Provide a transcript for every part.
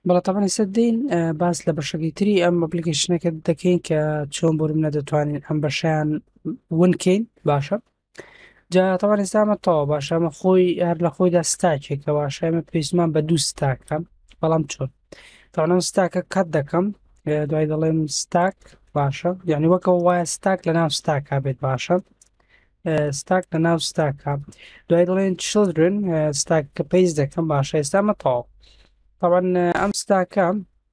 بەڵە تاوان ئێستا دێین باس لە بەشەکەی تری ئەم ئەپلیکیشنەکە دەکەین کە چۆن بۆ منە دەتوانین ئەم بەشیان ونکەین باشە. جا تاوان ئێستا ئەمە تەواو باشە، ئەمە خۆی هەر لە خۆیدا ستاکێکە باشە، ئێمە پێویستمان بە دوو ستاکە. بەڵام چۆن تاوان ئەم ستاکە کات دەکەم، دوای دەڵێم ستاک باشە، یعنی وەکەوە وایە ستاک لە ناو ستاکا بێت باشە، ستاک لە ناو ستاکە، دوای دەڵێن children ستاکەکە پێیس دەکەم باشە. ئێستا ئەمە تەواو. طبعا ئەم ستاکە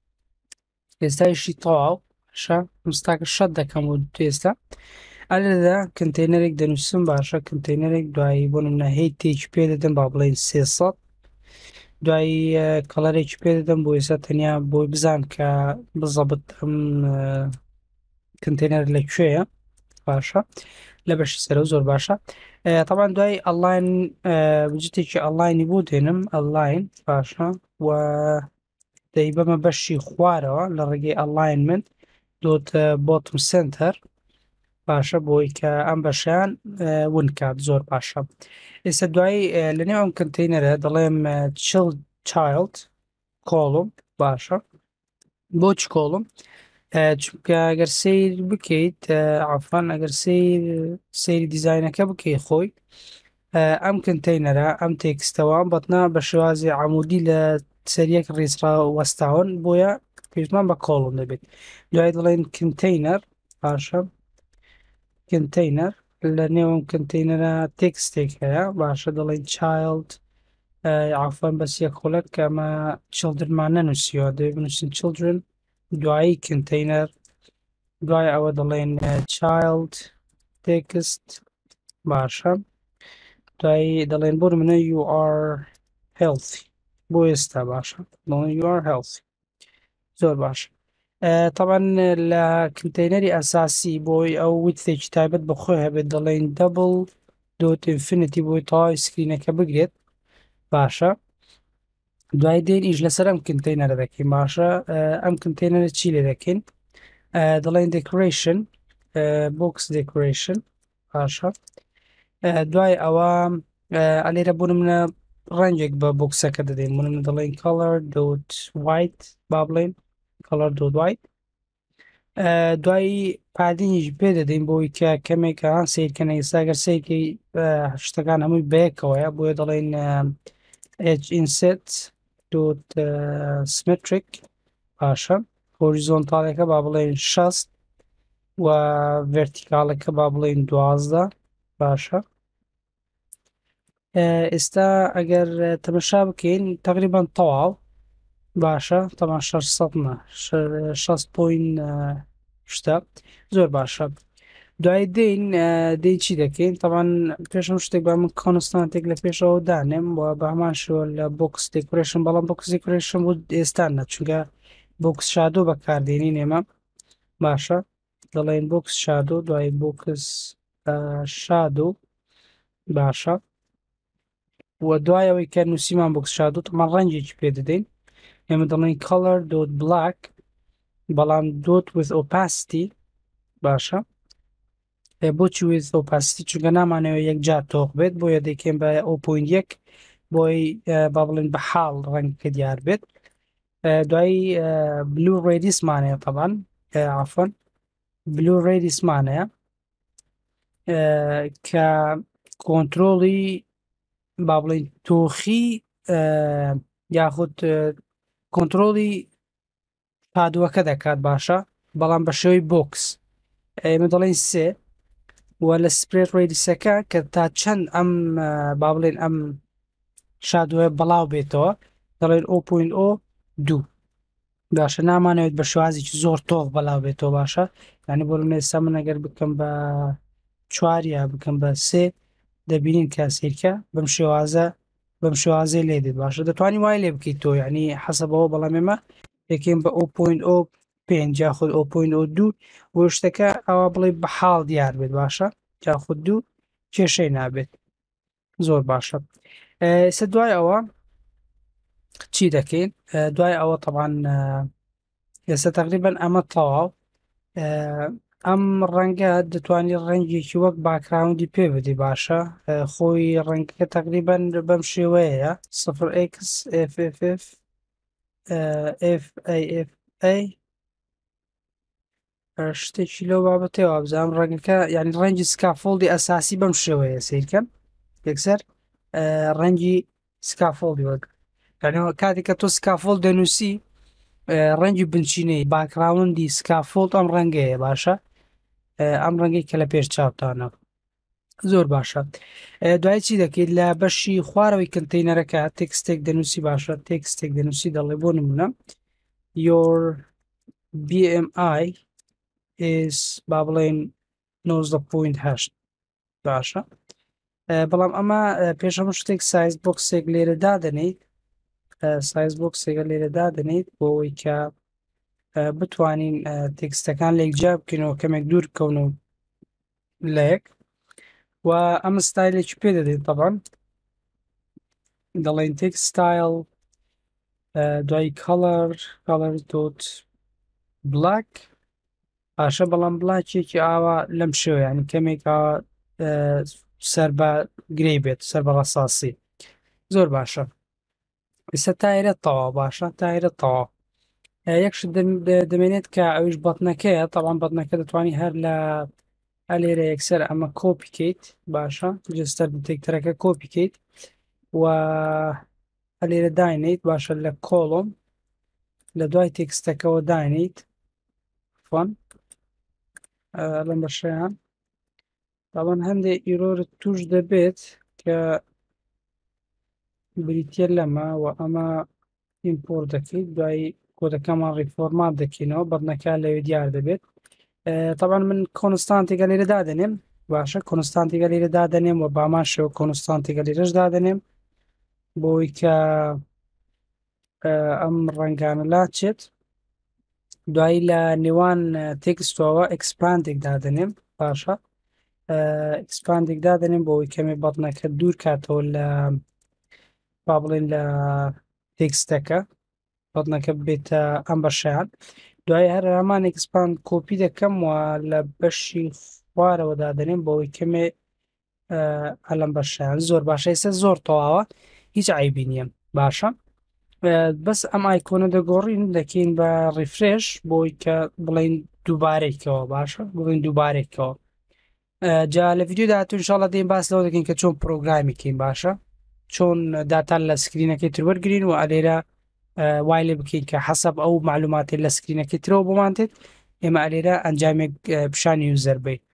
ئێستایشی تەواو باشە، ئەم ستاکە شەت دەکەم و ئێستا ئەلێدا کنتێنەرێک دەنووسم باشە، کنتێنەرێک دوایی بۆ نمونە هەیتێکی پێ دەدەم با بڵێن 300، دوایی کەڵەرێکی پێ دەدەم بۆ ئێستا تەنیا بۆی بزان کە بزەبت ئەم کنتێنەر لەکوێیە باشە، لە بەشی سەرە زۆر باشە. طبعا دوای ئەڵاین وجتێکی ئەڵاینی بۆ دێنم ئەڵاین باشە و دەی بەمە بەشی خوارەوە لە ڕێگەی ئەڵاینمنت دۆت بۆتم سنتەر باشە، بۆی کە ئەم بەشیان ونکات زۆر باشە. ئێستا دوایی لە نێو ئەم کنتینەرە دەڵێم child کۆڵم باشە. بۆچ کۆڵم؟ چونکە ئەگەر سیر بکەیت عەفوان ئەگەر سەیری دیزاینەکە بکەی خۆی ئەم کنتینەرە ئەم تێکستەوە بەتنا بە شێوازی عەمودی لە سەریەک ڕێزرا وەستاون، بۆیە پێویستمان بە کۆڵم دەبێت. دوای دەڵێن کنتینەر باشە، کنتینەر لە نێوم کنتینەرە تێکستێک هەیە باشە، دەڵێن child عەفوان بەس یەک خولەک کە ئەمە childrenمان نەنووسیوە، دەبێت بنووسین children، دوایی کنتینەر، دوای ئەوە دەڵێن child text باشە، دوایی دەڵێن بۆ منە you are healthy بۆ ئێستا باشە، دەڵێن you are healthy زۆر باشە. طبعا لە کنتینەری ئەساسی بۆی ئەو وتێکی تایبەت بەخۆی هەبێت دەڵێن double dot infinity بۆی تەواوی سکرینەکە بگرێت باشە. دوای دێن ئیش لەسەر ئەم کنتینەرە دەکەین باشە. ئەم کنتینەرە چی لێ دەکەین؟ دەڵێن decoration box decoration باشە. دوای ئەوە ئەلێرە بوون منە ڕەنجێک بە بۆکسەکە دەدەین، بوون من دەڵێن color dot white با بڵێن color dot white. دوایی پادینیش پێ دەدەین بۆی کە کەمێکە سیرکەنە ئێستاگەر سیرکەی شتەکان هەمووی بەیەکەوەیە، بۆیە دەڵێن edge inset dot symmetric باشە. هۆریزۆنتاڵەکە با بڵێن 60 و ڤێرتیکاڵەکە با بڵێن 12 باشە. ئێستا ئەگەر تەمەشا بکەین تقریبان تەواو باشە، تەمان 600 6.8 زۆر باشە. دوای دێین چی دەکەین؟ تەمان پێشم شتێک بە من کۆنستانتێک لە پێشەوە دانێم و بە هەمان شێوە لە بۆکس دێکۆرێشن، بەڵام بۆکس دێکۆرێشن بۆ ئێستانە چونکە بۆکس شادۆ بەکاردێنین ئێمە باشە، دەڵێن بۆکس شادۆ، دوای بۆکس شادۆ باشە. و دوایەوەی کە نووسیمان بۆکس شادۆ تەمان ڕەنجێکی پێ دەدەین، ئێمە دەڵێن color dot black بەڵام dot with opacity باشە. بۆچی with opacity؟ چونکە نامانەوە یەکجار تۆق بێت، بۆیە دەیکەین بە 0.1 بۆی با بڵێن بە حاڵ ڕەنگەکە دیار بێت. دوایی blue radiusمانەیە طبعا عەفوان blue radiusمانەیە کە کۆنترۆڵی با بڵێن تۆخی یاخود کۆنترۆڵی پادووەکە دەکات باشە، بەڵام بە شێوەی بۆکس. ئێمە دەڵێن سێ و لە سپرێت ڕێدیسەکە کە تا چەند ئەم با بڵێن ئەم شادووە بەڵاو بێتەوە دەڵێن 0.02 باشە، نامانەوێت بە شێوازێکی زۆر تۆڵ بەڵاو بێتەوە باشە، یعنی بۆ ئێستا من ئەگەر بکەم بە 4 یا بکەم بە 3 دەبینین کە سیرکە بەم شێوازەی لێ دێت باشە. دەتوانانی وای لێ بکەیت تۆ، یعنی حەسەبەوە، بەڵام ئێمە یەکەین بە 0.05 یاخود 0.02 بۆ شتەکە ئەوە بڵێ بە حاڵ دیار بێت باشە، یاخود 2 کێشەی نابێت زۆر باشە. ئێستا دوای ئەوە چی دەکەین؟ دوای ئەوە طبعاً ئێستا تقریبا ئەمە تەواو. ئەم ڕەنگە دەتوانانی ڕەنگێکی وەک باکراوندی پێ بدی باشە، خۆی ڕەنگەکە تقریبا بەم شێوەیە 0x FFF FAFA شتێکی لەو بابەتەوە بزانام ڕەنگەکە یعنی ڕەنگی سکافۆڵدی ئەساسی بەم شێوەیە سیرکەم یەکسەر ڕەنگی سکافۆڵدی وەک کاتێک کە تۆ سکافۆڵ دەنووسی ڕەنگی بنچینەی باکراوندی سکافۆڵد ئەم ڕەنگەیە باشە ئەم ڕەنگەی کە لە پێش چاپتانە زۆر باشە دوای چی دەکەیت لە بەشی خوارەوەی کەنتەینەرەکە تێکستێک دەنووسی باشە تێکستێک دەنووسی دەڵێ بۆ نمونە your BMI is با بڵێن 90.8 باشە بەڵام ئەمە پێش هەموو شتێک سایز بۆکسێک لێرە دادەنیت سایز بۆکسێکە لێرە دادەنیت بۆ ئەوەی کە بتوانین تێکستەکان لە یەکجا بکەینەوە کەمێک دوور بکەون و لە یەک و ئەم ستایلێکی پێ دەدەین طبعاً دەڵێن تێکست ستایل دوای کەڵەر دۆت بلاک باشە بەڵام بلاکێکی ئاوا لەم شێوە ینی کەمێک سەر بە گرەی بێت سەر بە ڕەساسی زۆر باشە ئێستا تایرە تەواو باشە تایرە تەواو یەکش دەمێنێت کە ئەویش بەتنەکەیە تەوان بەتنەکە دەتوانانی هەر لە ئەلێرە یەکسەر ئەمە کۆپیکەیت باشە جستەر تێکتەرەکە کۆپیکەیت و ئەلێرە داینیت باشە لە کۆڵم لە دوای تێکستەکەەوە داینیت فۆن لەم بەشەیان تاوان هەندێک ئیرۆرت توش دەبێت کە بریتە لەمە و ئەمە ئیمپۆر دەکەیت دوای کۆدەکەمان ڕیفۆرمات دەکەینەوە بەدنەکە لەوێ دیار دەبێت طبعا من کۆنستانتێکە لێرە دادەنێم باشە کۆنستانتێکە لێرە دادەنێم و بامان شێوە کۆنستانتێکە لێرەش دادەنێم بۆی کە ئەم ڕەنگانە لاچێت دوایی لە نێوان تێکستەوە ئەکسپاندێک دادەنێم باشە ئەکسپاندێک دادەنێم بۆەوەی کەمێ بەڵنەکە دوور کاتەوە لە با بڵێن لە تێکستەکە بەڵنەکە بێتە ئەم بەشیان دوای هەر هەمان ئەکسپاند کۆپی دەکەم و لە بەشی خوارەوە دادەنێم بۆەوەی کەمێ ئەلەم بەشیان زۆر باشە ئێستا زۆر تەواوە هیچ عیبی نییە باشە بەس ئەم ئایکۆنە دەگۆڕین دەکەین بە ڕیفرێش بۆی کە بڵین دووبارێکەوە باشە بڵین دووبارێکەوە جا لە ڤیددیو داهاتوو ئینشاڵڵا دێین باس لەوە دەکەین کە چۆن پرۆگرامی کەین باشە چۆن داتان لە سکرینەکەی تروەرگرین و ئەلێرە وای لێ بکەین کە حەسەب ئەو معلوماتی لە سکرینەکەی ترەوە بۆمانتێت ئێمە ئەلێرە ئەنجامێک پیشانی یوزەر بین